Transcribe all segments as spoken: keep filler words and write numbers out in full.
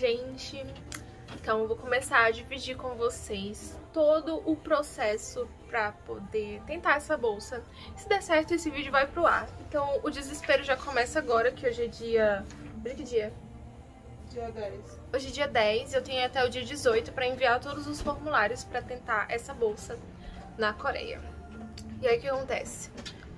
gente. Então eu vou começar a dividir com vocês todo o processo pra poder tentar essa bolsa. Se der certo, esse vídeo vai pro ar. Então o desespero já começa agora, que hoje é dia... Hoje é que dia? Dia dez. Hoje é dia dez, eu tenho até o dia dezoito pra enviar todos os formulários pra tentar essa bolsa na Coreia. E aí o que acontece?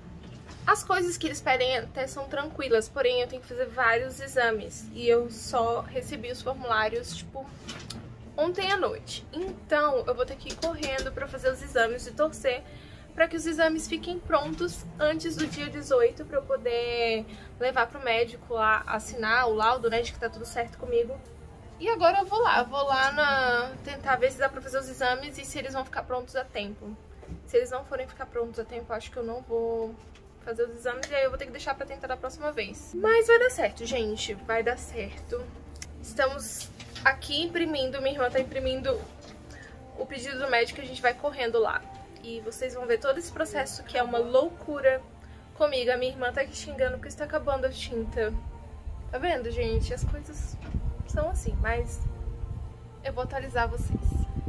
As coisas que eles pedem até são tranquilas, porém eu tenho que fazer vários exames. E eu só recebi os formulários, tipo, ontem à noite. Então eu vou ter que ir correndo pra fazer os exames e torcer pra que os exames fiquem prontos antes do dia dezoito, pra eu poder levar pro médico lá, assinar o laudo, né, de que tá tudo certo comigo. E agora eu vou lá, eu vou lá na... tentar ver se dá pra fazer os exames e se eles vão ficar prontos a tempo. Se eles não forem ficar prontos a tempo, acho que eu não vou fazer os exames e aí eu vou ter que deixar pra tentar da próxima vez. Mas vai dar certo, gente, vai dar certo. Estamos aqui imprimindo, minha irmã tá imprimindo o pedido do médico e a gente vai correndo lá. E vocês vão ver todo esse processo que é uma loucura comigo. A minha irmã tá aqui xingando porque está acabando a tinta. Tá vendo, gente? As coisas são assim, mas eu vou atualizar vocês.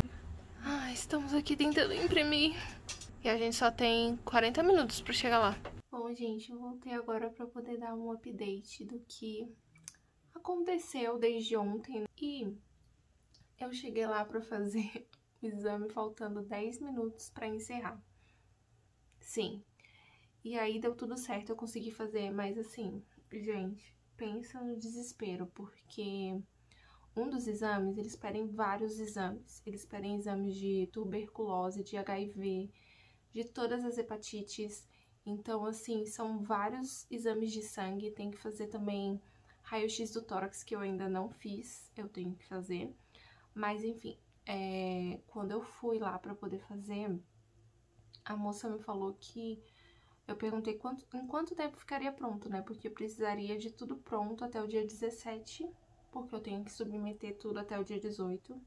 Ah, estamos aqui tentando imprimir. E a gente só tem quarenta minutos pra chegar lá. Bom, gente, eu voltei agora pra poder dar um update do que aconteceu desde ontem. E eu cheguei lá pra fazer o exame faltando dez minutos pra encerrar. Sim. E aí deu tudo certo, eu consegui fazer, mas assim, gente, pensa no desespero, porque um dos exames, eles pedem vários exames. Eles pedem exames de tuberculose, de H I V, de todas as hepatites. Então, assim, são vários exames de sangue. Tem que fazer também raio-x do tórax, que eu ainda não fiz, eu tenho que fazer. Mas, enfim, é... quando eu fui lá pra poder fazer, a moça me falou que... Eu perguntei quanto, em quanto tempo ficaria pronto, né? Porque eu precisaria de tudo pronto até o dia dezessete, porque eu tenho que submeter tudo até o dia dezoito.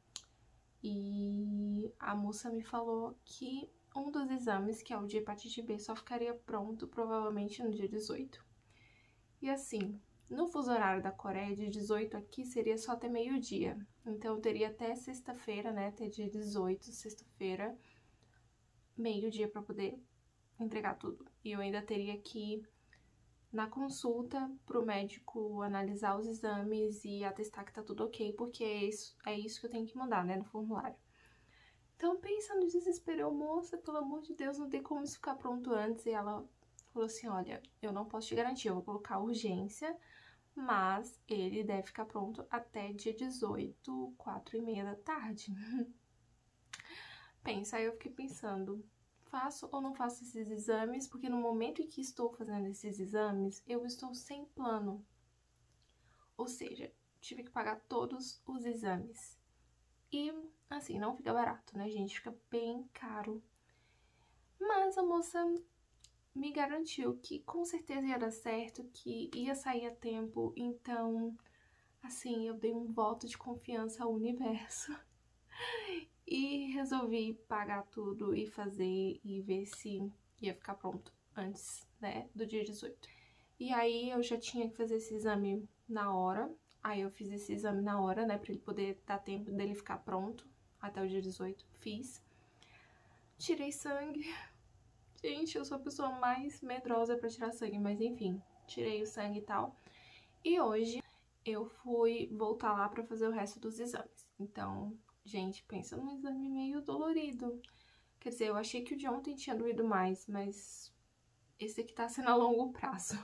E a moça me falou que um dos exames, que é o de hepatite B, só ficaria pronto provavelmente no dia dezoito. E assim, no fuso horário da Coreia, de dezoito aqui seria só até meio-dia. Então eu teria até sexta-feira, né? Até dia dezoito, sexta-feira, meio-dia pra poder entregar tudo. E eu ainda teria que ir na consulta pro médico analisar os exames e atestar que tá tudo ok, porque é isso, é isso que eu tenho que mandar, né, no formulário. Então pensa no desespero, eu, moça, pelo amor de Deus, não tem como isso ficar pronto antes. E ela falou assim, olha, eu não posso te garantir, eu vou colocar urgência, mas ele deve ficar pronto até dia dezoito, quatro e meia da tarde. Pensa, aí eu fiquei pensando, faço ou não faço esses exames? Porque no momento em que estou fazendo esses exames, eu estou sem plano. Ou seja, tive que pagar todos os exames. E, assim, não fica barato, né, gente? Fica bem caro. Mas a moça me garantiu que com certeza ia dar certo, que ia sair a tempo. Então, assim, eu dei um voto de confiança ao universo. E resolvi pagar tudo e fazer e ver se ia ficar pronto antes, né, do dia dezoito. E aí eu já tinha que fazer esse exame na hora. Aí eu fiz esse exame na hora, né, pra ele poder dar tempo dele ficar pronto até o dia dezoito. Fiz. Tirei sangue. Gente, eu sou a pessoa mais medrosa pra tirar sangue, mas enfim, tirei o sangue e tal. E hoje eu fui voltar lá pra fazer o resto dos exames. Então, gente, pensa num exame meio dolorido. Quer dizer, eu achei que o de ontem tinha doído mais, mas esse aqui tá sendo a longo prazo.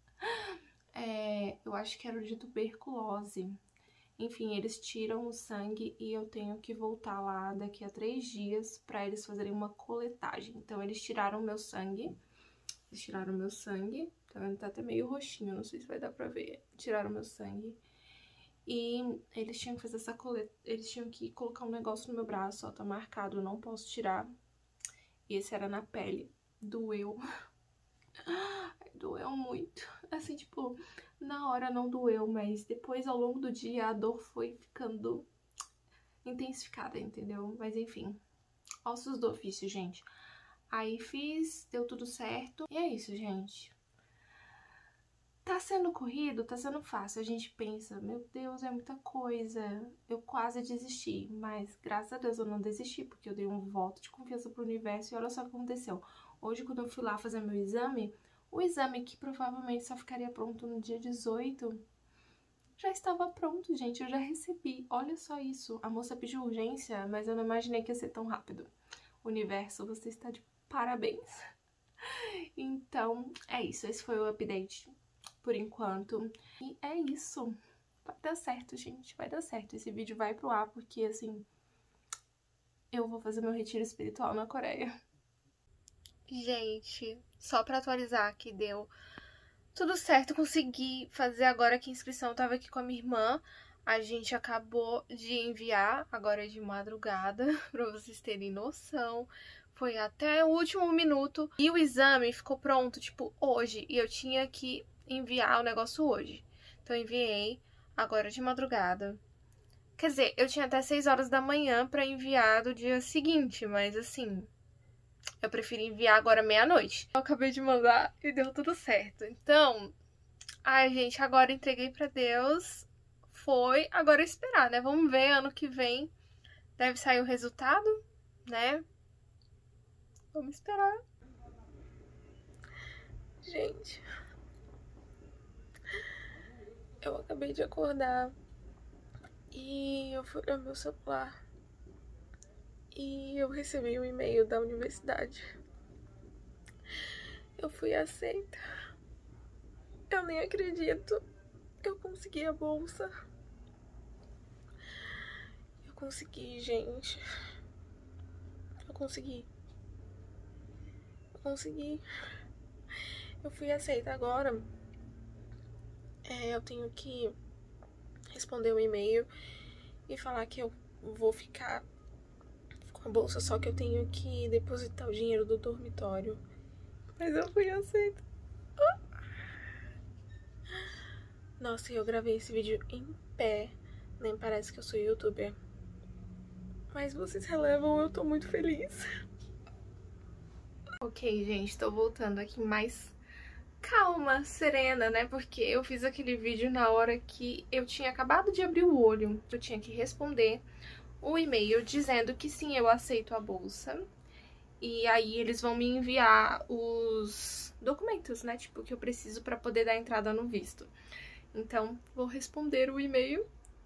É, eu acho que era o de tuberculose. Enfim, eles tiram o sangue e eu tenho que voltar lá daqui a três dias pra eles fazerem uma coletagem. Então, eles tiraram o meu sangue. Eles tiraram o meu sangue. Tá vendo? Tá até meio roxinho, não sei se vai dar pra ver. Tiraram o meu sangue. E eles tinham que fazer essa coleta, eles tinham que colocar um negócio no meu braço, ó, tá marcado, eu não posso tirar. E esse era na pele, doeu. Doeu muito, assim, tipo, na hora não doeu, mas depois ao longo do dia a dor foi ficando intensificada, entendeu? Mas enfim, ossos do ofício, gente. Aí fiz, deu tudo certo, e é isso, gente. Tá sendo corrido, tá sendo fácil. A gente pensa, meu Deus, é muita coisa. Eu quase desisti, mas graças a Deus eu não desisti, porque eu dei um voto de confiança pro universo e olha só o que aconteceu. Hoje, quando eu fui lá fazer meu exame, o exame que provavelmente só ficaria pronto no dia dezoito, já estava pronto, gente. Eu já recebi. Olha só isso. A moça pediu urgência, mas eu não imaginei que ia ser tão rápido. Universo, você está de parabéns. Então, é isso. Esse foi o update por enquanto. E é isso. Vai dar certo, gente. Vai dar certo. Esse vídeo vai pro ar porque, assim, eu vou fazer meu retiro espiritual na Coreia. Gente, só pra atualizar que deu tudo certo. Consegui fazer agora que a inscrição tava aqui com a minha irmã. A gente acabou de enviar, agora é de madrugada, pra vocês terem noção. Foi até o último minuto e o exame ficou pronto, tipo, hoje. E eu tinha que enviar o negócio hoje. Então eu enviei agora de madrugada. Quer dizer, eu tinha até seis horas da manhã pra enviar do dia seguinte, mas assim, eu prefiro enviar agora meia-noite. Eu acabei de mandar e deu tudo certo. Então, ai gente, agora entreguei pra Deus. Foi, agora é esperar, né? Vamos ver, ano que vem deve sair o resultado, né? Vamos esperar. Gente, eu acabei de acordar e eu fui olhar meu celular e eu recebi um e-mail da universidade. Eu fui aceita. Eu nem acredito. Eu consegui a bolsa. Eu consegui, gente. Eu consegui. Eu consegui. Eu fui aceita agora. É, eu tenho que responder o e-mail e falar que eu vou ficar com a bolsa, só que eu tenho que depositar o dinheiro do dormitório. Mas eu fui aceita. Nossa, eu gravei esse vídeo em pé. Nem parece que eu sou youtuber. Mas vocês relevam, eu tô muito feliz. Ok, gente, tô voltando aqui mais calma, serena, né? Porque eu fiz aquele vídeo na hora que eu tinha acabado de abrir o olho. Eu tinha que responder o e-mail dizendo que sim, eu aceito a bolsa. E aí eles vão me enviar os documentos, né? Tipo, que eu preciso pra poder dar entrada no visto. Então, vou responder o e-mail.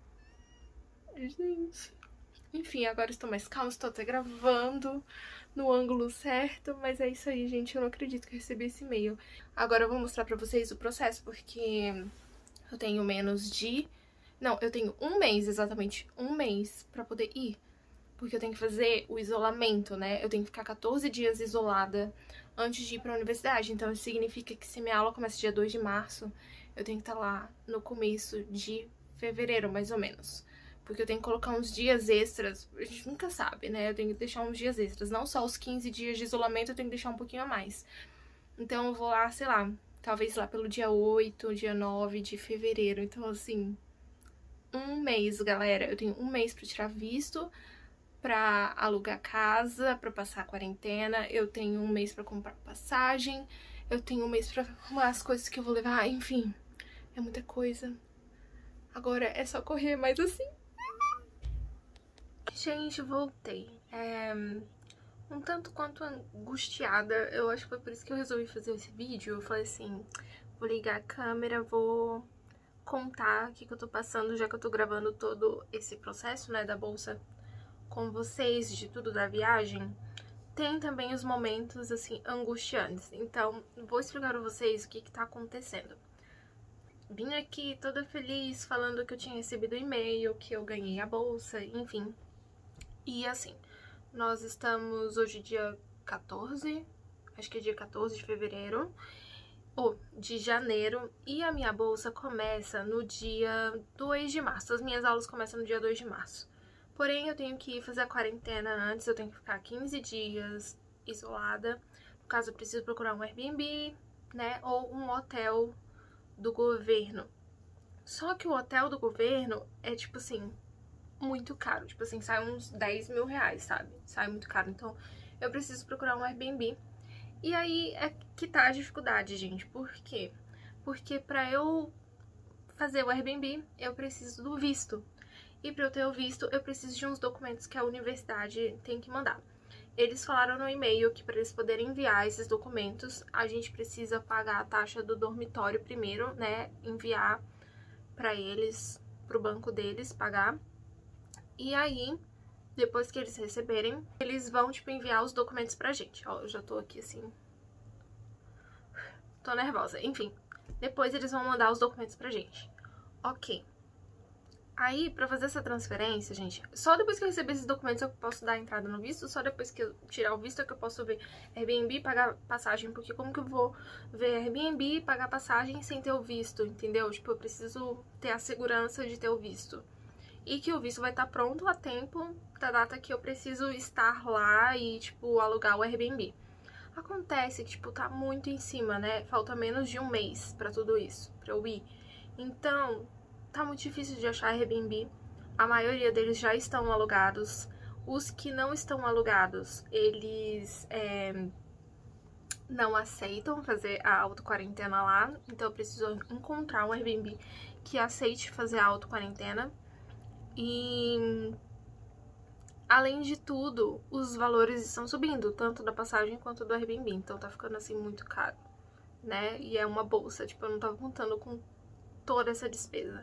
Gente. Enfim, agora estou mais calma, estou até gravando no ângulo certo, mas é isso aí, gente. Eu não acredito que eu recebi esse e-mail. Agora eu vou mostrar pra vocês o processo, porque eu tenho menos de... Não, eu tenho um mês, exatamente um mês pra poder ir. Porque eu tenho que fazer o isolamento, né? Eu tenho que ficar quatorze dias isolada antes de ir pra universidade. Então isso significa que se minha aula começa dia dois de março, eu tenho que estar lá no começo de fevereiro, mais ou menos. Porque eu tenho que colocar uns dias extras, a gente nunca sabe, né? Eu tenho que deixar uns dias extras, não só os quinze dias de isolamento, eu tenho que deixar um pouquinho a mais. Então eu vou lá, sei lá, talvez lá pelo dia oito, dia nove de fevereiro. Então assim, um mês, galera. Eu tenho um mês pra tirar visto, pra alugar casa, pra passar a quarentena. Eu tenho um mês pra comprar passagem, eu tenho um mês pra arrumar as coisas que eu vou levar, enfim. É muita coisa. Agora é só correr, mas assim... Gente, voltei. É, um tanto quanto angustiada. Eu acho que foi por isso que eu resolvi fazer esse vídeo. Eu falei assim, vou ligar a câmera, vou contar o que, que eu tô passando, já que eu tô gravando todo esse processo, né, da bolsa com vocês, de tudo da viagem. Tem também os momentos, assim, angustiantes. Então, vou explicar pra vocês o que que tá acontecendo. Vim aqui toda feliz, falando que eu tinha recebido o e-mail, que eu ganhei a bolsa, enfim. E assim, nós estamos hoje dia quatorze, acho que é dia quatorze de fevereiro, ou de janeiro, e a minha bolsa começa no dia dois de março. As minhas aulas começam no dia dois de março. Porém, eu tenho que fazer a quarentena antes, eu tenho que ficar quinze dias isolada. No caso, eu preciso procurar um Airbnb, né, ou um hotel do governo. Só que o hotel do governo é, tipo assim, muito caro. Tipo assim, sai uns dez mil reais, sabe? Sai muito caro. Então, eu preciso procurar um Airbnb. E aí é que tá a dificuldade, gente. Por quê? porque pra eu fazer o Airbnb, eu preciso do visto. E pra eu ter o visto, eu preciso de uns documentos que a universidade tem que mandar. Eles falaram no e-mail que para eles poderem enviar esses documentos, a gente precisa pagar a taxa do dormitório primeiro, né? Enviar pra eles, pro banco deles, pagar. E aí, depois que eles receberem, eles vão, tipo, enviar os documentos pra gente. Ó, eu já tô aqui assim... Tô nervosa. Enfim, depois eles vão mandar os documentos pra gente. Ok. Aí, pra fazer essa transferência, gente, só depois que eu receber esses documentos eu posso dar a entrada no visto, só depois que eu tirar o visto é que eu posso ver Airbnb e pagar passagem, porque como que eu vou ver Airbnb e pagar passagem sem ter o visto, entendeu? Tipo, eu preciso ter a segurança de ter o visto. E que o visto vai estar pronto a tempo da data que eu preciso estar lá e, tipo, alugar o Airbnb. Acontece que, tipo, tá muito em cima, né? Falta menos de um mês pra tudo isso, pra eu ir. Então... tá muito difícil de achar Airbnb, a maioria deles já estão alugados. Os que não estão alugados, eles é, não aceitam fazer a auto-quarentena lá, então eu preciso encontrar um Airbnb que aceite fazer a auto-quarentena. E, além de tudo, os valores estão subindo, tanto da passagem quanto do Airbnb, então tá ficando assim muito caro, né? E é uma bolsa, tipo, eu não tava contando com toda essa despesa.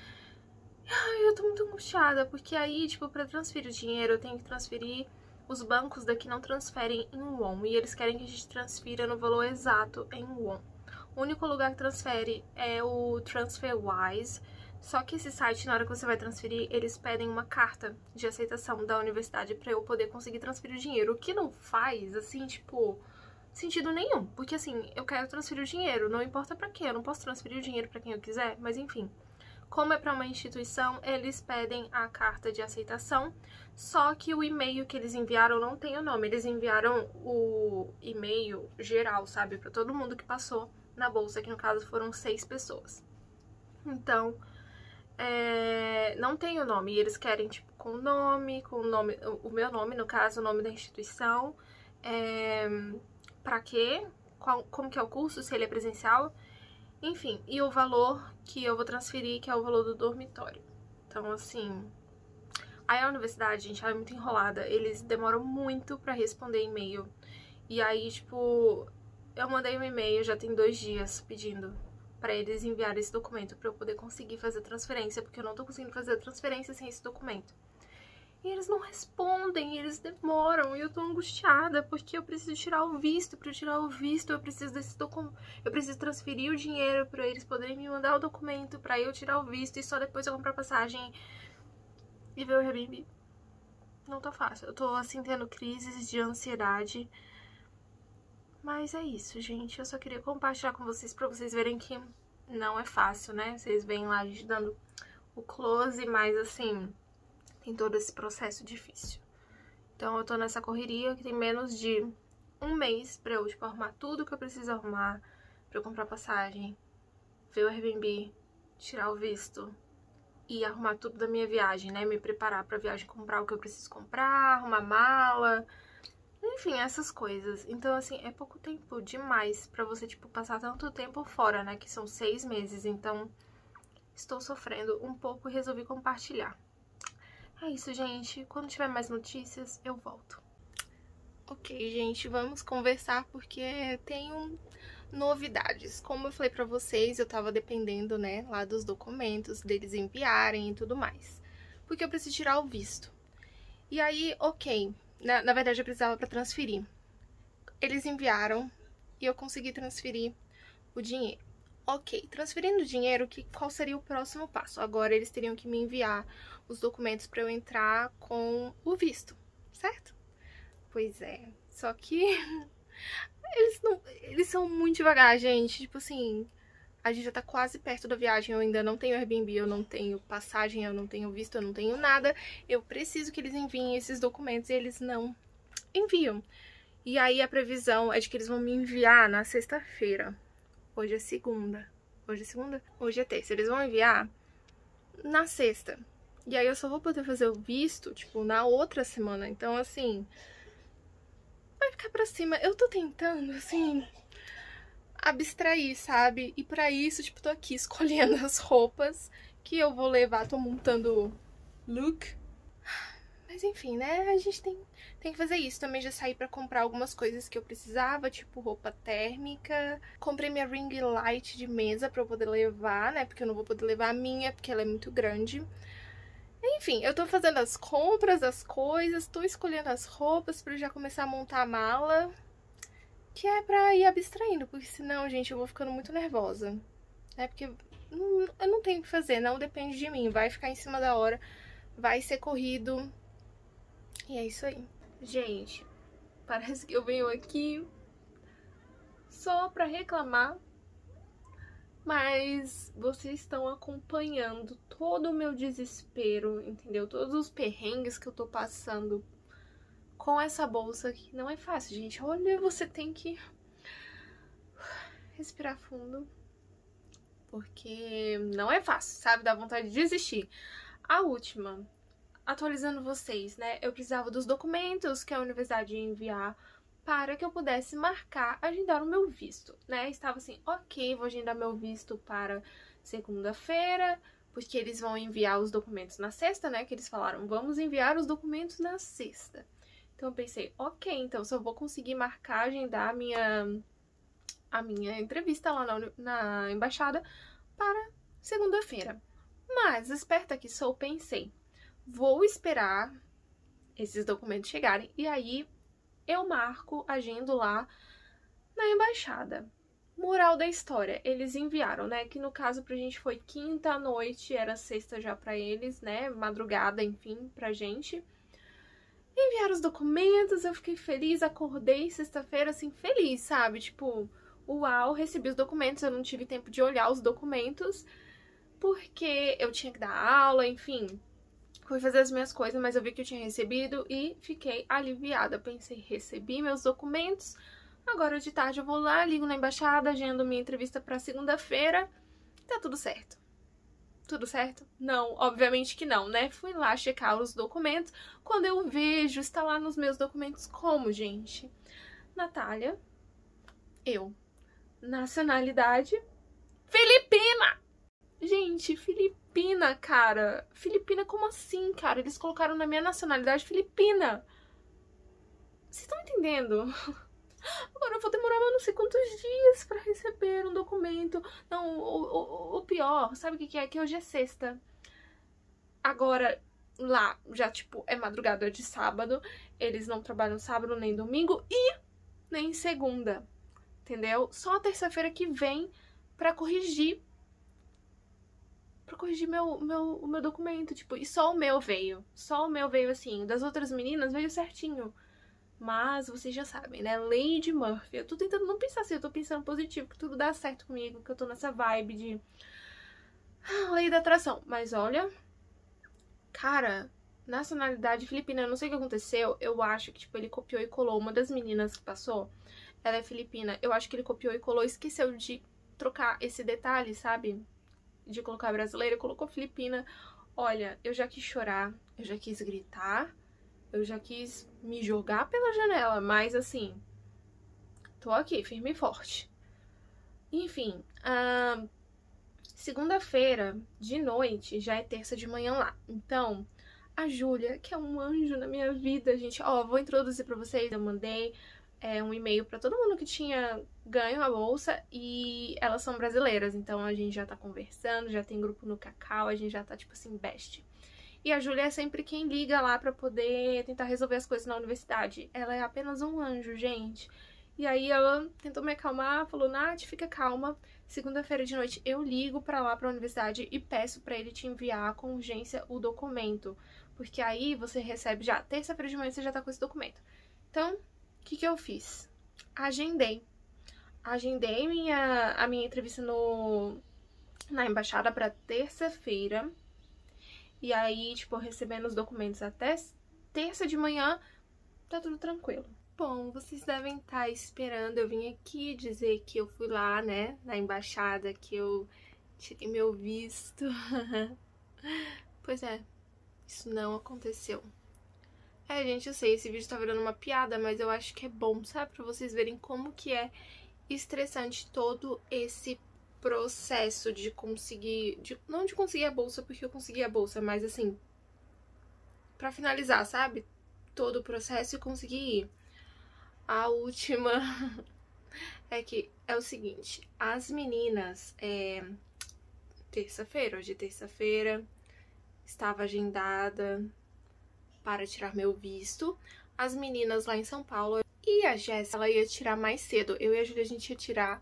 Ai, eu tô muito angustiada, porque aí, tipo, pra transferir o dinheiro, eu tenho que transferir... Os bancos daqui não transferem em won, e eles querem que a gente transfira no valor exato em won. O único lugar que transfere é o TransferWise, só que esse site, na hora que você vai transferir, eles pedem uma carta de aceitação da universidade pra eu poder conseguir transferir o dinheiro, o que não faz, assim, tipo... sentido nenhum, porque assim, eu quero transferir o dinheiro, não importa pra quê, eu não posso transferir o dinheiro pra quem eu quiser, mas enfim. Como é pra uma instituição, eles pedem a carta de aceitação, só que o e-mail que eles enviaram não tem o nome, eles enviaram o e-mail geral, sabe, pra todo mundo que passou na bolsa, que no caso foram seis pessoas. Então, é, não tem o nome, e eles querem, tipo, com o nome, com o nome, o meu nome, no caso, o nome da instituição, é... pra quê, qual, como que é o curso, se ele é presencial, enfim, e o valor que eu vou transferir, que é o valor do dormitório. Então, assim, aí a universidade, gente, ela é muito enrolada, eles demoram muito pra responder e-mail, e aí, tipo, eu mandei um e-mail já tem dois dias pedindo pra eles enviarem esse documento pra eu poder conseguir fazer a transferência, porque eu não tô conseguindo fazer a transferência sem esse documento. E eles não respondem, eles demoram, e eu tô angustiada, porque eu preciso tirar o visto, pra eu tirar o visto eu preciso desse documento, eu preciso transferir o dinheiro pra eles poderem me mandar o documento pra eu tirar o visto, e só depois eu comprar passagem e ver o Airbnb. Não tá fácil, eu tô assim tendo crises de ansiedade, mas é isso, gente, eu só queria compartilhar com vocês pra vocês verem que não é fácil, né? Vocês veem lá a gente dando o close, mas assim... tem todo esse processo difícil. Então eu tô nessa correria que tem menos de um mês pra eu, tipo, arrumar tudo que eu preciso arrumar, pra eu comprar passagem, ver o Airbnb, tirar o visto e arrumar tudo da minha viagem, né? Me preparar pra viagem, comprar o que eu preciso comprar, arrumar mala, enfim, essas coisas. Então, assim, é pouco tempo demais pra você, tipo, passar tanto tempo fora, né? Que são seis meses, então estou sofrendo um pouco e resolvi compartilhar. É isso, gente. Quando tiver mais notícias, eu volto. Ok, gente, vamos conversar porque tenho novidades. Como eu falei pra vocês, eu tava dependendo, né, lá dos documentos, deles enviarem e tudo mais. Porque eu preciso tirar o visto. E aí, ok, na, na verdade eu precisava pra transferir. Eles enviaram e eu consegui transferir o dinheiro. Ok, transferindo o dinheiro, que, qual seria o próximo passo? Agora eles teriam que me enviar os documentos para eu entrar com o visto, certo? Pois é, só que eles, não, eles são muito devagar, gente. Tipo assim, a gente já tá quase perto da viagem, eu ainda não tenho Airbnb, eu não tenho passagem, eu não tenho visto, eu não tenho nada. Eu preciso que eles enviem esses documentos e eles não enviam. E aí a previsão é de que eles vão me enviar na sexta-feira. Hoje é segunda. Hoje é segunda? Hoje é terça. Eles vão enviar na sexta. E aí eu só vou poder fazer o visto, tipo, na outra semana. Então, assim, vai ficar pra cima. Eu tô tentando, assim... abstrair, sabe? E pra isso, tipo, tô aqui escolhendo as roupas que eu vou levar, tô montando look. Mas enfim, né? A gente tem, tem que fazer isso. Também já saí pra comprar algumas coisas que eu precisava, tipo roupa térmica. Comprei minha ring light de mesa pra eu poder levar, né? Porque eu não vou poder levar a minha, porque ela é muito grande. Enfim, eu tô fazendo as compras, as coisas, tô escolhendo as roupas pra já começar a montar a mala. Que é pra ir abstraindo, porque senão, gente, eu vou ficando muito nervosa. É porque não, eu não tenho o que fazer, não depende de mim. Vai ficar em cima da hora, vai ser corrido. E é isso aí. Gente, parece que eu venho aqui só pra reclamar, mas vocês estão acompanhando todo o meu desespero, entendeu? Todos os perrengues que eu tô passando com essa bolsa aqui. Não é fácil, gente. Olha, você tem que respirar fundo, porque não é fácil, sabe? Dá vontade de desistir. A última... Atualizando vocês, né? Eu precisava dos documentos que a universidade ia enviar para que eu pudesse marcar, agendar o meu visto, né? Estava assim, ok, vou agendar meu visto para segunda-feira, porque eles vão enviar os documentos na sexta, né? Que eles falaram, vamos enviar os documentos na sexta. Então eu pensei, ok, então só vou conseguir marcar, agendar a minha, a minha entrevista lá na, na embaixada para segunda-feira. Mas, esperta que sou, pensei, vou esperar esses documentos chegarem e aí eu marco, agendo lá na embaixada. Moral da história, eles enviaram, né? Que no caso pra gente foi quinta à noite, era sexta já pra eles, né? Madrugada, enfim, pra gente. Enviaram os documentos, eu fiquei feliz, acordei sexta-feira assim, feliz, sabe? Tipo, uau, recebi os documentos, eu não tive tempo de olhar os documentos, porque eu tinha que dar aula, enfim... Fui fazer as minhas coisas, mas eu vi que eu tinha recebido e fiquei aliviada. Pensei, recebi meus documentos, agora de tarde eu vou lá, ligo na embaixada, agendo minha entrevista pra segunda-feira. Tá tudo certo. Tudo certo? Não, obviamente que não, né? Fui lá checar os documentos. Quando eu vejo, está lá nos meus documentos como, gente? Natália, eu. Nacionalidade, Filipina! Gente, Filipina, cara. Filipina, como assim, cara? Eles colocaram na minha nacionalidade Filipina. Vocês estão entendendo? Agora eu vou demorar não sei quantos dias pra receber um documento. Não, o, o, o pior, sabe o que, que é? Que hoje é sexta. Agora, lá, já, tipo, é madrugada de sábado. Eles não trabalham sábado nem domingo e nem segunda. Entendeu? Só a terça-feira que vem pra corrigir pra corrigir meu, meu, o meu documento, tipo, e só o meu veio, só o meu veio assim, das outras meninas veio certinho, mas vocês já sabem, né, Lady Murphy, eu tô tentando não pensar assim, eu tô pensando positivo, que tudo dá certo comigo, que eu tô nessa vibe de ah, lei da atração, mas olha, cara, nacionalidade filipina, eu não sei o que aconteceu, eu acho que, tipo, ele copiou e colou, uma das meninas que passou, ela é filipina, eu acho que ele copiou e colou, esqueceu de trocar esse detalhe, sabe? De colocar brasileira, colocou filipina. Olha, eu já quis chorar, eu já quis gritar, eu já quis me jogar pela janela, mas assim, tô aqui, firme e forte. Enfim, uh, segunda-feira de noite já é terça de manhã lá. Então, a Júlia, que é um anjo na minha vida, gente, ó, vou introduzir pra vocês, eu mandei é, um e-mail pra todo mundo que tinha ganho a bolsa e elas são brasileiras, então a gente já tá conversando, já tem grupo no Cacau, a gente já tá tipo assim, best. E a Júlia é sempre quem liga lá pra poder tentar resolver as coisas na universidade. Ela é apenas um anjo, gente. E aí ela tentou me acalmar, falou, Nath, fica calma, segunda-feira de noite eu ligo pra lá pra universidade e peço pra ele te enviar com urgência o documento, porque aí você recebe já, terça-feira de manhã você já tá com esse documento. Então, o que que eu fiz? Agendei. Agendei minha, a minha entrevista no, na embaixada pra terça-feira. E aí, tipo, recebendo os documentos até terça de manhã, tá tudo tranquilo. Bom, vocês devem estar esperando eu vim aqui dizer que eu fui lá, né, na embaixada, que eu tirei meu visto. Pois é, isso não aconteceu. É, gente, eu sei, esse vídeo tá virando uma piada, mas eu acho que é bom, sabe? Pra vocês verem como que é estressante todo esse processo de conseguir, de, não de conseguir a bolsa, porque eu consegui a bolsa, mas assim, pra finalizar, sabe? Todo o processo e conseguir ir. A última é que é o seguinte, as meninas, é, terça-feira, hoje é terça-feira, estava agendada para tirar meu visto. As meninas lá em São Paulo e a Jéssica, ela ia tirar mais cedo. Eu e a Júlia, a gente ia tirar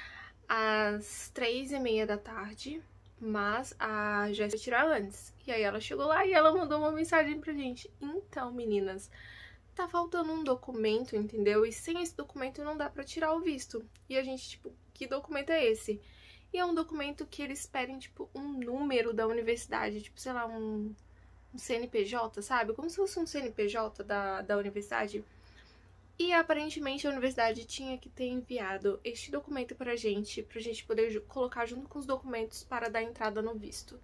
às três e meia da tarde, mas a Jéssica ia tirar antes. E aí ela chegou lá e ela mandou uma mensagem pra gente. Então, meninas, tá faltando um documento, entendeu? E sem esse documento não dá pra tirar o visto. E a gente, tipo, que documento é esse? E é um documento que eles pedem, tipo, um número da universidade, tipo, sei lá, um, um C N P J, sabe? Como se fosse um C N P J da, da universidade. E aparentemente a universidade tinha que ter enviado este documento pra gente, pra gente poder colocar junto com os documentos para dar entrada no visto.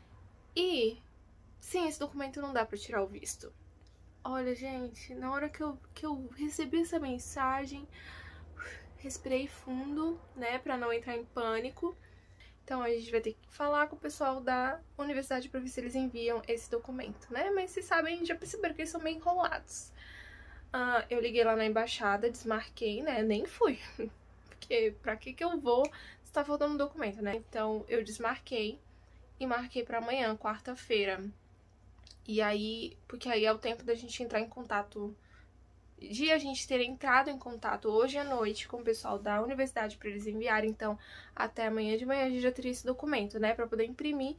E sem esse documento não dá pra tirar o visto. Olha, gente, na hora que eu, que eu recebi essa mensagem, respirei fundo, né, pra não entrar em pânico. Então a gente vai ter que falar com o pessoal da universidade pra ver se eles enviam esse documento, né? Mas vocês sabem, já perceberam que eles são meio enrolados. Uh, eu liguei lá na embaixada, desmarquei, né? Nem fui. Porque pra que que eu vou se tá faltando um documento, né? Então eu desmarquei e marquei pra amanhã, quarta-feira. E aí, porque aí é o tempo da gente entrar em contato, de a gente ter entrado em contato hoje à noite com o pessoal da universidade pra eles enviarem. Então, até amanhã de manhã a gente já teria esse documento, né? Pra poder imprimir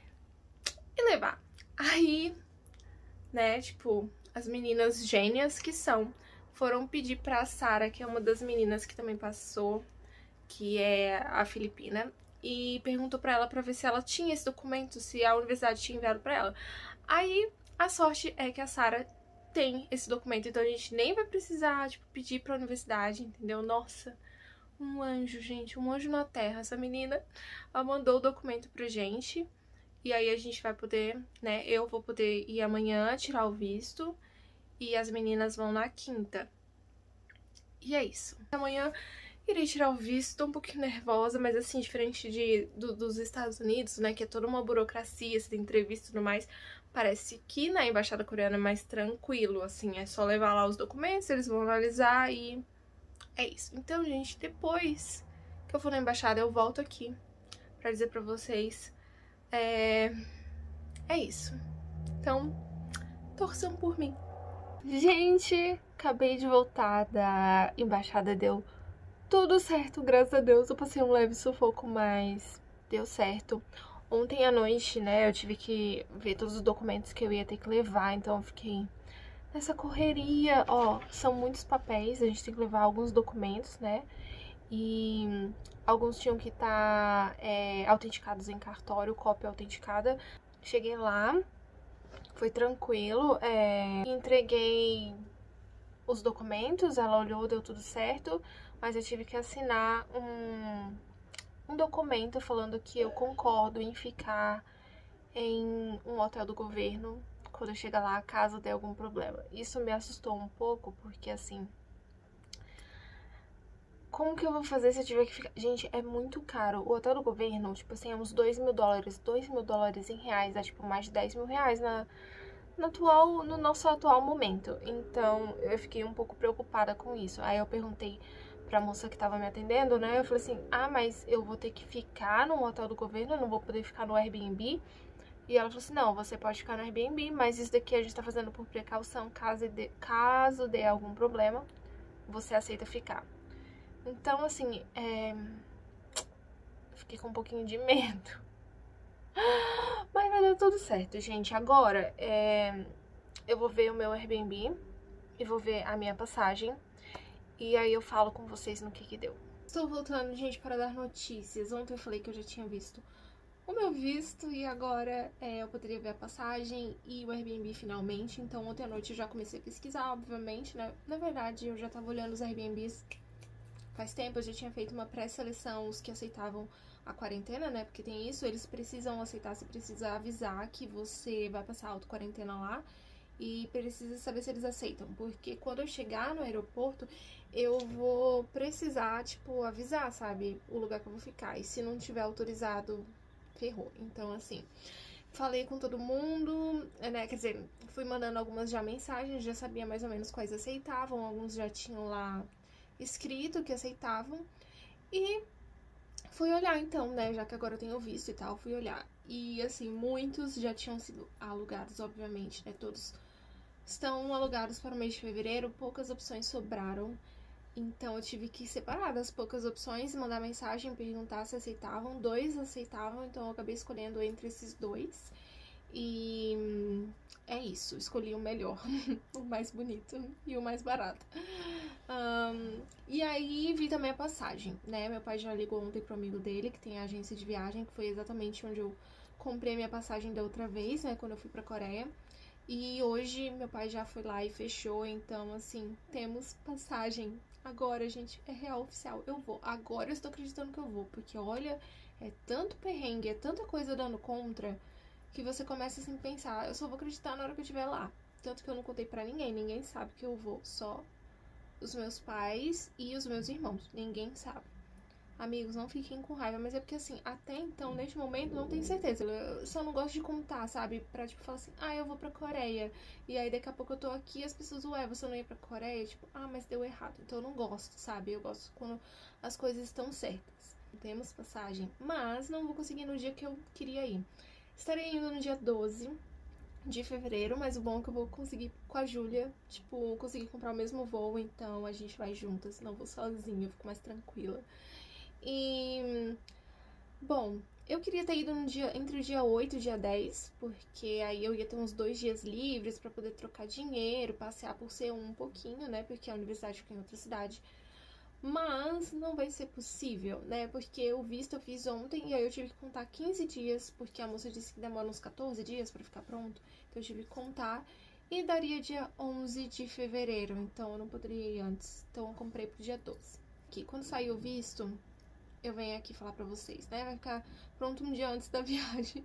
e levar. Aí, né, tipo, as meninas gênias que são, foram pedir pra Sara, que é uma das meninas que também passou, que é a filipina, e perguntou pra ela pra ver se ela tinha esse documento, se a universidade tinha enviado pra ela. Aí, a sorte é que a Sara tem esse documento, então a gente nem vai precisar, tipo, pedir pra universidade, entendeu? Nossa, um anjo, gente, um anjo na terra. Essa menina, ela mandou o documento pra gente, e aí a gente vai poder, né, eu vou poder ir amanhã tirar o visto, e as meninas vão na quinta. E é isso. Amanhã irei tirar o visto, tô um pouquinho nervosa, mas assim, diferente de, do, dos Estados Unidos, né, que é toda uma burocracia, você tem entrevista e tudo mais, parece que na Embaixada Coreana é mais tranquilo, assim, é só levar lá os documentos, eles vão analisar e é isso. Então, gente, depois que eu for na Embaixada, eu volto aqui pra dizer pra vocês, é, é isso. Então, torçam por mim. Gente, acabei de voltar da Embaixada, deu tudo certo, graças a Deus. Eu passei um leve sufoco, mas deu certo. Ontem à noite, né, eu tive que ver todos os documentos que eu ia ter que levar, então eu fiquei nessa correria. Ó, são muitos papéis, a gente tem que levar alguns documentos, né, e alguns tinham que estar é, autenticados em cartório, cópia autenticada. Cheguei lá, foi tranquilo, é, entreguei os documentos, ela olhou, deu tudo certo, mas eu tive que assinar um, um documento falando que eu concordo em ficar em um hotel do governo quando eu chegar lá, caso dê algum problema. Isso me assustou um pouco, porque assim, como que eu vou fazer se eu tiver que ficar... Gente, é muito caro. O hotel do governo, tipo assim, é uns dois mil dólares. dois mil dólares em reais, é tipo mais de dez mil reais na, no, atual, no nosso atual momento. Então, eu fiquei um pouco preocupada com isso. Aí eu perguntei pra moça que tava me atendendo, né? Eu falei assim, ah, mas eu vou ter que ficar no hotel do governo, eu não vou poder ficar no Airbnb? E ela falou assim, não, você pode ficar no Airbnb, mas isso daqui a gente tá fazendo por precaução. Caso dê, caso dê algum problema, você aceita ficar. Então, assim, é... fiquei com um pouquinho de medo. Mas vai dar tudo certo, gente. Agora, é... eu vou ver o meu Airbnb e vou ver a minha passagem. E aí eu falo com vocês no que que deu. Estou voltando, gente, para dar notícias. Ontem eu falei que eu já tinha visto o meu visto e agora é, eu poderia ver a passagem e o Airbnb finalmente. Então, ontem à noite eu já comecei a pesquisar, obviamente, né? Na verdade, eu já tava olhando os Airbnbs faz tempo, eu já tinha feito uma pré-seleção, os que aceitavam a quarentena, né? Porque tem isso, eles precisam aceitar, você precisa avisar que você vai passar a auto-quarentena lá. e precisa saber se eles aceitam, porque quando eu chegar no aeroporto, eu vou precisar, tipo, avisar, sabe, o lugar que eu vou ficar, e se não tiver autorizado, ferrou. Então, assim, falei com todo mundo, né, quer dizer, fui mandando algumas já mensagens, já sabia mais ou menos quais aceitavam, alguns já tinham lá escrito que aceitavam, e fui olhar então, né, já que agora eu tenho visto e tal, fui olhar. E, assim, muitos já tinham sido alugados, obviamente, né, todos estão alugados para o mês de fevereiro, poucas opções sobraram, então eu tive que separar das poucas opções, mandar mensagem, perguntar se aceitavam, dois aceitavam, então eu acabei escolhendo entre esses dois, e é isso, escolhi o melhor, o mais bonito e o mais barato. Um, e aí vi também a passagem, né, meu pai já ligou ontem pro amigo dele, que tem a agência de viagem, que foi exatamente onde eu comprei minha passagem da outra vez, né, quando eu fui pra Coreia. E hoje meu pai já foi lá e fechou, então assim, temos passagem. Agora, gente, é real oficial, eu vou. Agora eu estou acreditando que eu vou, porque olha, é tanto perrengue, é tanta coisa dando contra, que você começa assim a pensar, eu só vou acreditar na hora que eu estiver lá. Tanto que eu não contei pra ninguém, ninguém sabe que eu vou, só os meus pais e os meus irmãos, ninguém sabe. Amigos, não fiquem com raiva, mas é porque assim, até então, neste momento, não tenho certeza. Eu só não gosto de contar, sabe? Pra, tipo, falar assim, ah, eu vou pra Coreia. E aí, daqui a pouco eu tô aqui e as pessoas, ué, você não ia pra Coreia? Tipo, ah, mas deu errado. Então eu não gosto, sabe? Eu gosto quando as coisas estão certas. Temos passagem, mas não vou conseguir no dia que eu queria ir. Estarei indo no dia doze de fevereiro, mas o bom é que eu vou conseguir com a Júlia, tipo, conseguir comprar o mesmo voo, então a gente vai juntas, não vou sozinha, eu fico mais tranquila. E, bom, eu queria ter ido no dia, entre o dia oito e o dia dez, porque aí eu ia ter uns dois dias livres pra poder trocar dinheiro, passear por ser um pouquinho, né, porque a universidade fica em outra cidade. Mas não vai ser possível, né, porque o visto eu fiz ontem e aí eu tive que contar quinze dias, porque a moça disse que demora uns quatorze dias pra ficar pronto, então eu tive que contar. E daria dia onze de fevereiro, então eu não poderia ir antes, então eu comprei pro dia doze. Que quando sair o visto, eu venho aqui falar pra vocês, né? Vai ficar pronto um dia antes da viagem.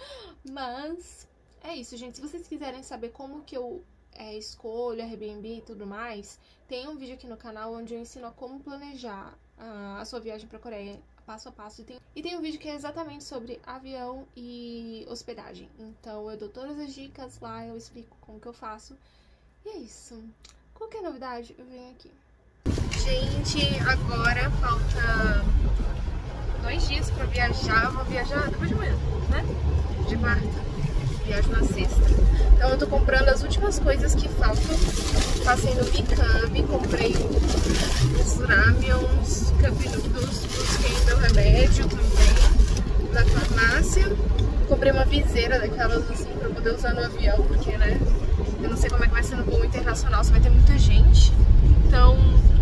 Mas é isso, gente. Se vocês quiserem saber como que eu é, escolho Airbnb e tudo mais, tem um vídeo aqui no canal onde eu ensino a como planejar uh, a sua viagem pra Coreia, passo a passo. E tem, e tem um vídeo que é exatamente sobre avião e hospedagem. Então eu dou todas as dicas lá, eu explico como que eu faço. E é isso. Qualquer novidade, eu venho aqui. Gente, agora falta dois dias pra viajar. Vou viajar depois de amanhã, né? De quarta. Viajo na sexta. Então eu tô comprando as últimas coisas que faltam. Passei no Bicamp, comprei os ramyons, cup noodles, busquei meu remédio também na farmácia. Comprei uma viseira daquelas assim pra poder usar no avião, porque, né? Eu não sei como é que vai ser no voo internacional, se vai ter muita gente. Então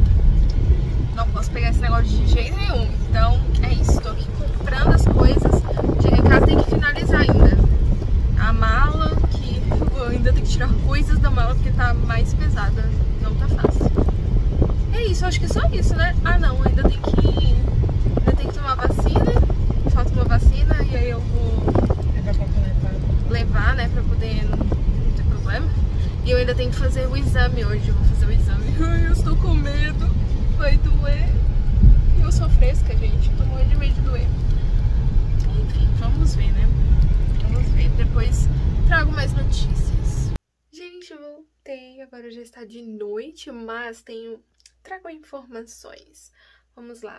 não posso pegar esse negócio de jeito nenhum. Então é isso, tô aqui comprando as coisas. Cheguei em casa, tem que finalizar ainda a mala, que eu ainda tenho que tirar coisas da mala porque tá mais pesada, não tá fácil. É isso, acho que é só isso, né? Ah não, ainda tem que ainda tem que tomar vacina, falta uma vacina e aí eu vou levar, né, pra poder não ter problema. E eu ainda tenho que fazer o exame hoje, eu vou fazer o exame. Ai, eu estou com medo, vai doer. Eu sou fresca, gente, eu tô morrendo de medo de doer. Enfim, vamos ver, né? Vamos ver, depois trago mais notícias. Gente, voltei, agora já está de noite, mas tenho... trago informações. Vamos lá.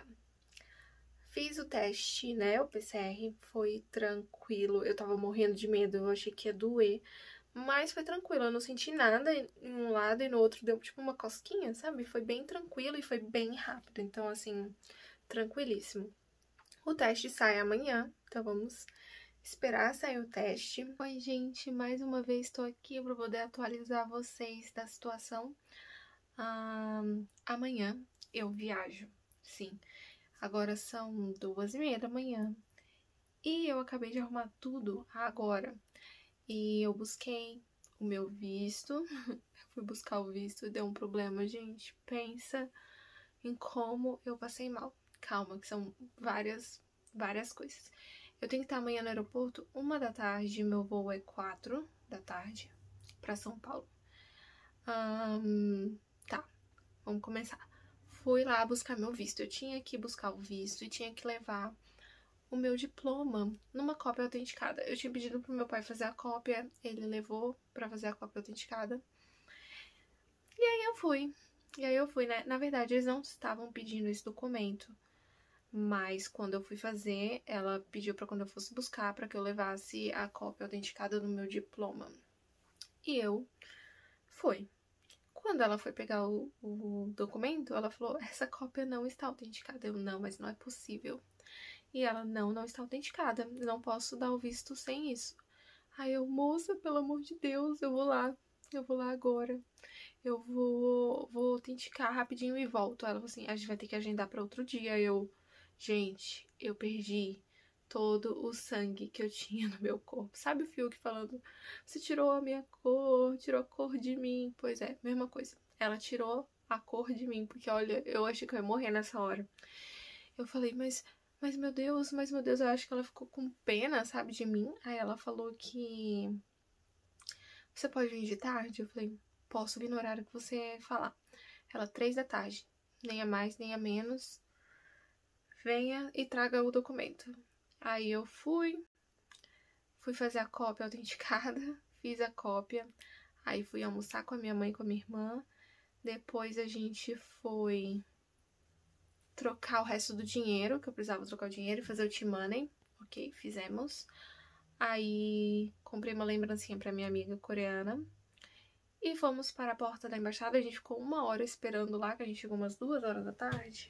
Fiz o teste, né, o P C R, foi tranquilo. Eu tava morrendo de medo, eu achei que ia doer. Mas foi tranquilo, eu não senti nada em um lado e no outro deu tipo uma cosquinha, sabe? Foi bem tranquilo e foi bem rápido, então assim, tranquilíssimo. O teste sai amanhã, então vamos esperar sair o teste. Oi, gente, mais uma vez estou aqui para poder atualizar vocês da situação. Ah, amanhã eu viajo, sim. Agora são duas e meia da manhã e eu acabei de arrumar tudo agora. E eu busquei o meu visto, fui buscar o visto e deu um problema, gente. Pensa em como eu passei mal. Calma, que são várias, várias coisas. Eu tenho que estar amanhã no aeroporto, uma da tarde, meu voo é quatro da tarde. pra São Paulo. Um, tá, vamos começar. Fui lá buscar meu visto. Eu tinha que buscar o visto e tinha que levar o meu diploma numa cópia autenticada. Eu tinha pedido pro meu pai fazer a cópia, ele levou pra fazer a cópia autenticada. E aí eu fui. E aí eu fui, né? Na verdade, eles não estavam pedindo esse documento. Mas quando eu fui fazer, ela pediu pra quando eu fosse buscar, pra que eu levasse a cópia autenticada do meu diploma. E eu fui. Quando ela foi pegar o, o documento, ela falou, essa cópia não está autenticada. Eu, não, mas não é possível. E ela, não, não está autenticada. Eu não posso dar o visto sem isso. Aí eu, moça, pelo amor de Deus, eu vou lá. Eu vou lá agora. Eu vou, vou autenticar rapidinho e volto. Ela falou assim, a gente vai ter que agendar para outro dia. Eu, gente, eu perdi todo o sangue que eu tinha no meu corpo. Sabe o Fiuk falando, você tirou a minha cor, tirou a cor de mim. Pois é, mesma coisa. Ela tirou a cor de mim, porque olha, eu achei que eu ia morrer nessa hora. Eu falei, mas, mas meu Deus, mas meu Deus, eu acho que ela ficou com pena, sabe, de mim. Aí ela falou que você pode vir de tarde? Eu falei, posso vir no horário que você falar. Ela, três da tarde, nem a mais, nem a menos. Venha e traga o documento. Aí eu fui, fui fazer a cópia autenticada, fiz a cópia, aí fui almoçar com a minha mãe e com a minha irmã, depois a gente foi trocar o resto do dinheiro, que eu precisava trocar o dinheiro e fazer o T-Money, ok, fizemos. Aí comprei uma lembrancinha pra minha amiga coreana e fomos para a porta da embaixada, a gente ficou uma hora esperando lá, que a gente chegou umas duas horas da tarde,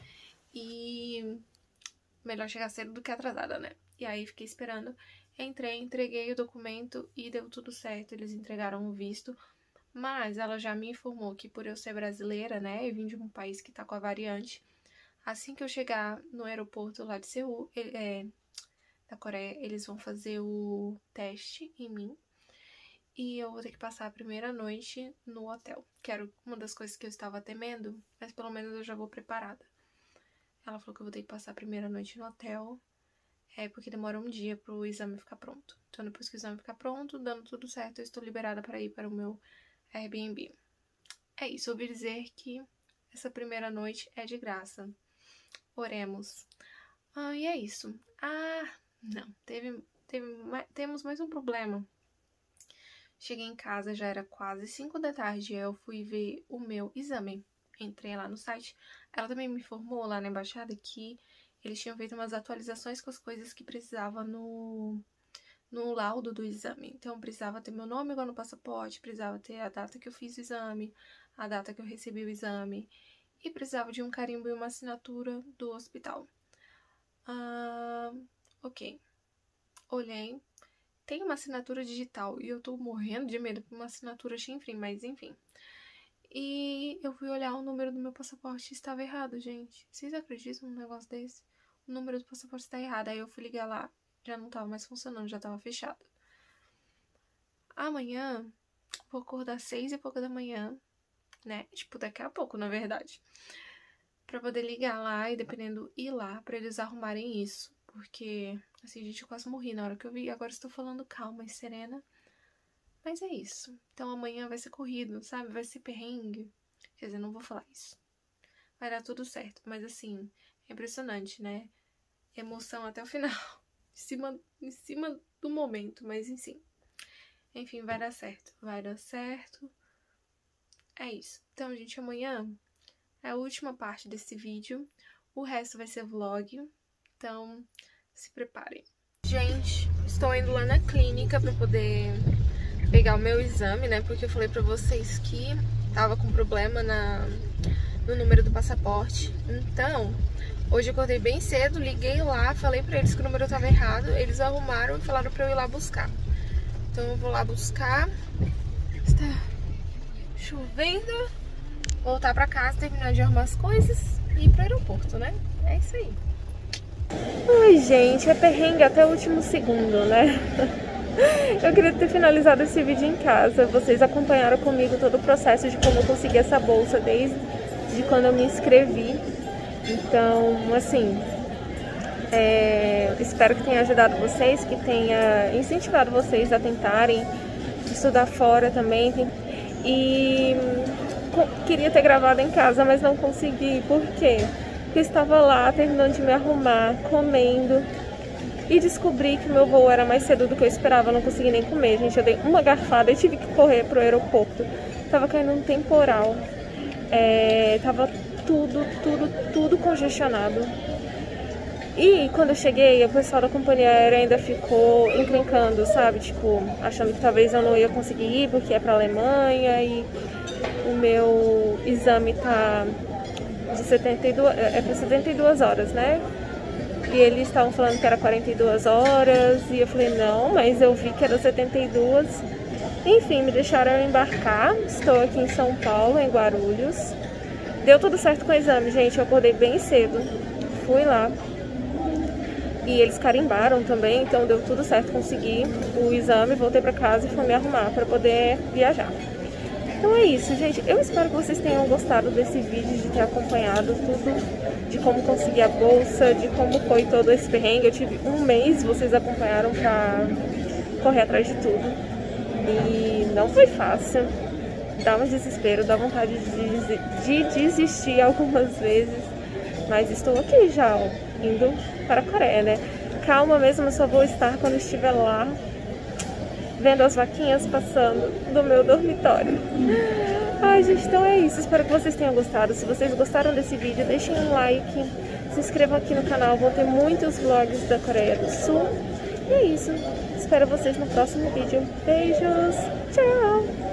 e... melhor chegar cedo do que atrasada, né? E aí fiquei esperando. Entrei, entreguei o documento e deu tudo certo. Eles entregaram o visto. Mas ela já me informou que por eu ser brasileira, né? E vim de um país que tá com a variante. Assim que eu chegar no aeroporto lá de Seul, ele, é, da Coreia, eles vão fazer o teste em mim. E eu vou ter que passar a primeira noite no hotel. Que era uma das coisas que eu estava temendo. Mas pelo menos eu já vou preparada. Ela falou que eu vou ter que passar a primeira noite no hotel, é porque demora um dia pro exame ficar pronto. Então, depois que o exame ficar pronto, dando tudo certo, eu estou liberada para ir para o meu Airbnb. É isso, ouvi dizer que essa primeira noite é de graça. Oremos. Ah, e é isso. Ah, não, teve, teve, temos mais um problema. Cheguei em casa, já era quase cinco da tarde, eu fui ver o meu exame. Entrei lá no site, ela também me informou lá na embaixada que eles tinham feito umas atualizações com as coisas que precisava no, no laudo do exame. Então, precisava ter meu nome igual no passaporte, precisava ter a data que eu fiz o exame, a data que eu recebi o exame, e precisava de um carimbo e uma assinatura do hospital. Ah, ok. Olhei, tem uma assinatura digital, e eu tô morrendo de medo por uma assinatura chinfrim, mas enfim... E eu fui olhar o número do meu passaporte e estava errado, gente. Vocês acreditam num negócio desse? O número do passaporte está errado. Aí eu fui ligar lá, já não estava mais funcionando, já estava fechado. Amanhã, vou acordar às seis e pouca da manhã, né? Tipo, daqui a pouco, na verdade. Pra poder ligar lá e, dependendo, ir lá pra eles arrumarem isso. Porque, assim, gente, eu quase morri na hora que eu vi. Agora estou falando calma e serena. Mas é isso. Então amanhã vai ser corrido, sabe? Vai ser perrengue. Quer dizer, não vou falar isso. Vai dar tudo certo. Mas assim, é impressionante, né? Emoção até o final. Em cima, em cima do momento, mas enfim. Enfim, vai dar certo. Vai dar certo. É isso. Então, gente, amanhã é a última parte desse vídeo. O resto vai ser vlog. Então, se preparem. Gente, estou indo lá na clínica pra poder... pegar o meu exame, né, porque eu falei pra vocês que tava com problema na, no número do passaporte. Então, hoje eu acordei bem cedo, liguei lá, falei pra eles que o número tava errado, eles arrumaram e falaram pra eu ir lá buscar. Então eu vou lá buscar, está chovendo, voltar pra casa, terminar de arrumar as coisas e ir pro aeroporto, né, é isso aí. Ai, gente, é perrengue até o último segundo, né? Eu queria ter finalizado esse vídeo em casa. Vocês acompanharam comigo todo o processo de como eu consegui essa bolsa desde de quando eu me inscrevi. Então, assim, é, espero que tenha ajudado vocês, que tenha incentivado vocês a tentarem estudar fora também. E queria ter gravado em casa, mas não consegui. Por quê? Porque eu estava lá terminando de me arrumar, comendo, e descobri que meu voo era mais cedo do que eu esperava. Eu não consegui nem comer, gente. Eu dei uma garfada e tive que correr pro aeroporto. Tava caindo um temporal. É, tava tudo, tudo, tudo congestionado. E quando eu cheguei, o pessoal da companhia aérea ainda ficou encrencando, sabe? Tipo, achando que talvez eu não ia conseguir ir porque é pra Alemanha e o meu exame tá de setenta e duas, é pra setenta e duas horas, né? E eles estavam falando que era quarenta e duas horas e eu falei, não, mas eu vi que era setenta e duas. Enfim, me deixaram eu embarcar. Estou aqui em São Paulo, em Guarulhos. Deu tudo certo com o exame, gente. Eu acordei bem cedo, fui lá. E eles carimbaram também, então deu tudo certo, consegui o exame, voltei pra casa e fui me arrumar pra poder viajar. Então é isso, gente. Eu espero que vocês tenham gostado desse vídeo, de ter acompanhado tudo, de como conseguir a bolsa, de como foi todo esse perrengue. Eu tive um mês, vocês acompanharam pra correr atrás de tudo. E não foi fácil, dá um desespero, dá vontade de, de desistir algumas vezes. Mas estou aqui já, ó, indo para a Coreia, né? Calma mesmo, eu só vou estar quando estiver lá, vendo as vaquinhas passando do meu dormitório. Ai, gente, então é isso. Espero que vocês tenham gostado. Se vocês gostaram desse vídeo, deixem um like, se inscrevam aqui no canal. Vão ter muitos vlogs da Coreia do Sul. E é isso. Espero vocês no próximo vídeo. Beijos! Tchau!